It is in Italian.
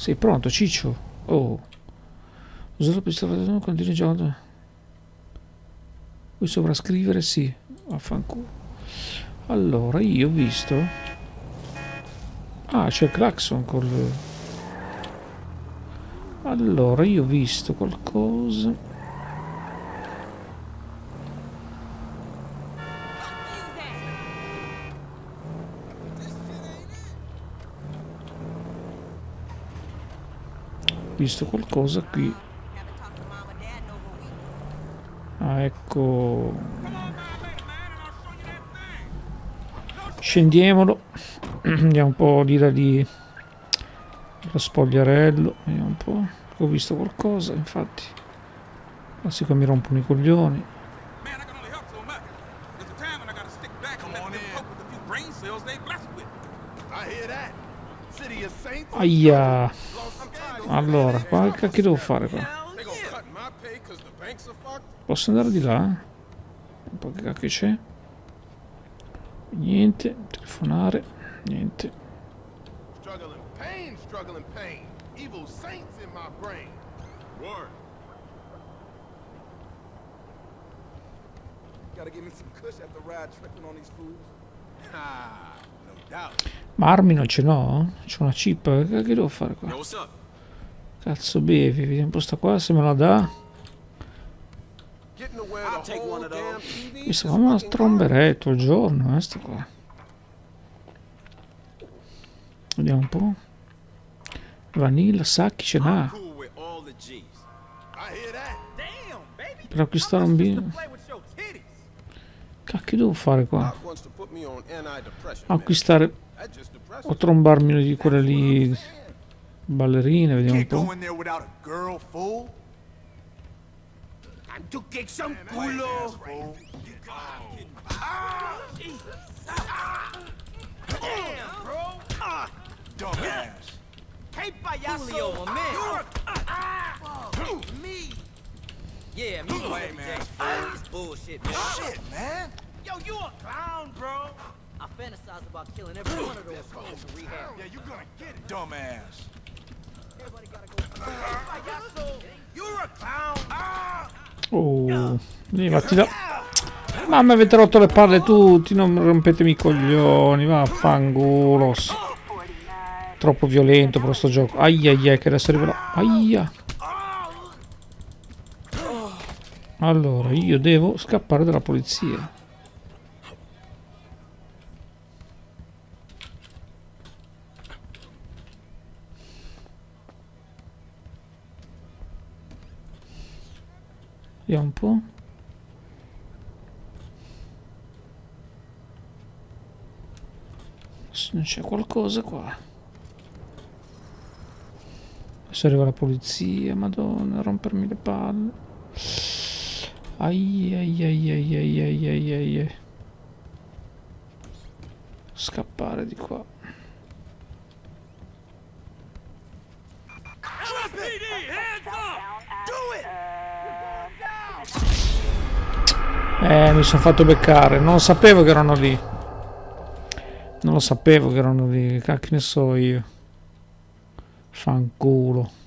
Sei pronto, Ciccio? Oh. Usa la pistola quando dirige gioco. Vuoi sovrascrivere? Sì. Vaffanculo. Allora, io ho visto. Ah, c'è il clacson col. Allora, io ho visto qualcosa. Visto qualcosa qui. Ah, ecco. Scendiamolo. Andiamo un po' di là di lo spogliarello. Vediamo un po'. Ho visto qualcosa, infatti. Classico mi rompono i coglioni. Aia. Allora, qua che cacchio devo fare qua? Posso andare di là? Un po' che cacchio c'è? Niente, telefonare, niente. Ma armi non ce n'ho? C'ho una chip, che cacchio devo fare qua? Cazzo bevi, vediamo un po' sta qua se me la dà. Mi sembra una stromberetto il giorno, sto qua. Vediamo un po'. Vanilla, sacchi ce n'ha. Per acquistare un bino. Cacchio devo fare qua? Acquistare o trombarmi di quelle lì ballerine, vediamo un po'. Tu che son culo! Dumbass! Hey, payaso! Julio, my man! Me! Yeah, me, man. This bullshit, man. Shit, man! Yo, you a clown, bro! I fantasize about killing every one of those fools in rehab. Yeah, you gonna get it, dumbass! Everybody gotta go. Hey, payaso! You're a clown! Oh, levati là. Ma mi avete rotto le palle tutti, non rompetemi i coglioni, vaffanculo. Troppo violento per sto gioco. Aia, aia, che adesso arrivo là. Aia. Allora, io devo scappare dalla polizia. Vediamo un po'. Non c'è qualcosa qua. Adesso arriva la polizia, madonna, a rompermi le palle. Ai ai ai ai ai ai ai ai ai. Scappare di qua. Mi sono fatto beccare, non lo sapevo che erano lì. Non lo sapevo che erano lì, che cacchio ne so io. Fanculo.